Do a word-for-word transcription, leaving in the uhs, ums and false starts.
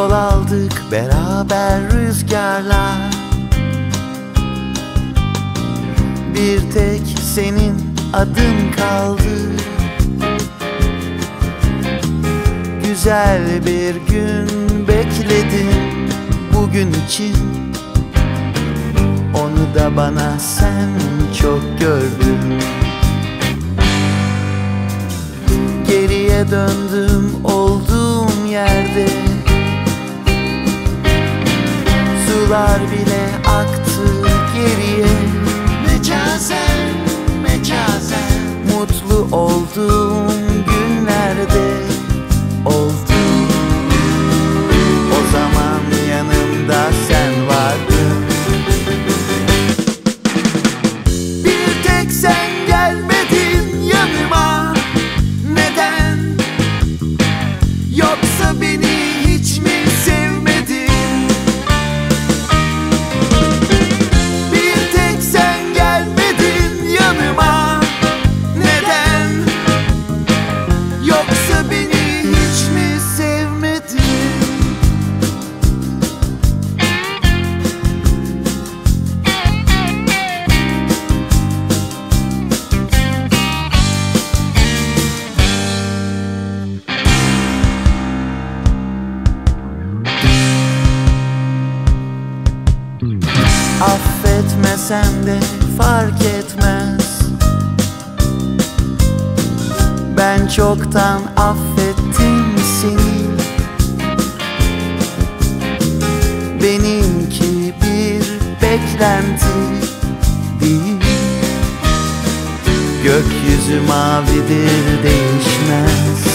Yol aldık beraber rüzgarla, bir tek senin adın kaldı. Güzel bir gün bekledim bugün için, onu da bana sen çok gördün. Geriye döndüm olduğum yerde, sular bile aktı geriye. Mecazen, mecazen mutlu olduğum günlerde oldu. O zaman yanımda sen vardın. Bir tek sen gelmedin yanıma. Neden? Yoksa beni hiç mi sevmedin? Bir tek sen gelmedin yanıma. Neden? Yoksa beni hiç mi sevmedin? Affetmesem de fark etmez, ben çoktan affettim seni. Benimki bir beklenti değil, gökyüzü mavidir değişmez.